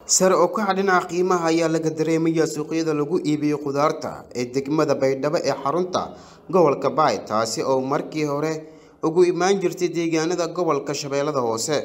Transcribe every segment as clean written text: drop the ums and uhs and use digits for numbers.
sare oo ka dhinaca qiimaha ayaa laga dareemayaa suuqyada lagu iibiyo khudaarta ee degmada Baydhabo ee xarunta gobolka Baay taasi oo markii hore ugu imaan jirtay deegaanada gobolka Shabeellada Hoose.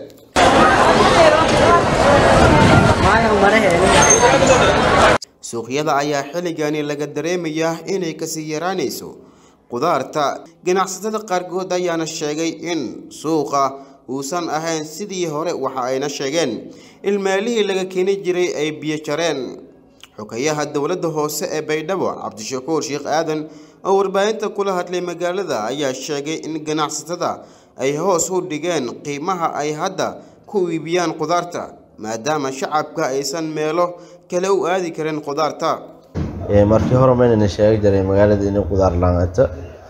Suuqyada ayaa xilligani laga dareemayaa inay ka sii yaraanayso khudaarta. Ganacsatada qaarkood ayaana sheegay in suuqa uusan ahayn sidii hore, waxa ayna sheegeen in meelihii laga keeni jiray ay biyo jareen. Xogayaha dawladda hoose ee Baydhabo Cabdishakuur Sheekh Aadan oo warbaahinta kula hadlay magaalada ayaa sheegay in ganacsatada ay hoos u dhigeen qiimaha ay hadda ku iibiyaan khudaarta maadaama shacabka aysan meelo kale u aadi karin khudaarta. markii hore meena sheegay jiray magaalada in khudaar laanta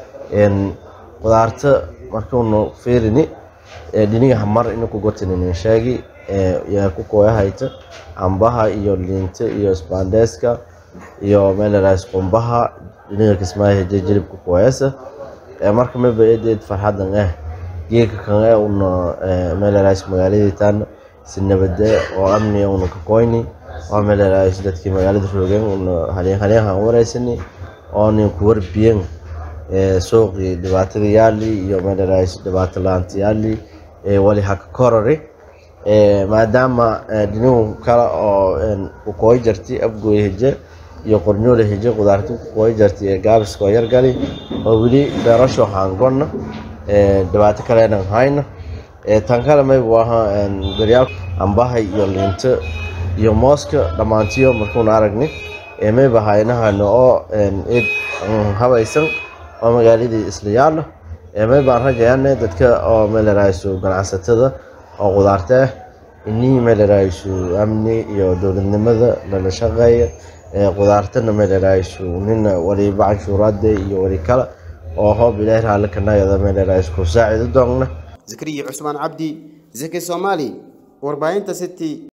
khudaarta markuu fiirini diniga hamar in ku go'tinin sheegi yaa ku kooyahayta ambaha iyo liinta iyo spandeska iyo meelahaas qumbaha diniga kismaayo jilib ku kooyasa marka ma baaydeed farxadan geeka kan una meelahaas magaalada tan sinabada oo amni oo ka kooyni oo meelahaas dadkii magaalada roogeen una haleeyaha wareysani oo nin ku warbiyeen suuqii dhibaatada yaali iyo meelahaas dhibaato laanta yaali wali hak korore maadaama dinu kala oo ku kooy jirtay abgooy hije iyo qornyoole hije khudaartu ku kooy jirtay gaabis ko yar gali oo wili beerasho hangoonna dhibaato kale aan hayna tan kale may waha bariyaal ambahay iyo liinta iyo mooska dhamaantiyo markuu aragnay may bahaynaha oo habaysan oo magaaladii isla yaalo may baan rajaynaa dadka oo meelahaas ganacsatada oo khudaarta inii meelahaas amni iyo dawladnimada la shaqeeyo khudaartana meelahaas nin wali bacanshuuraad iyo wali kala oo hoob ilaahay raali kanayada meelahaas ku saacido doona. Zakariya Cusmaan Cabdi Zaki Soomaali warbaahinta City.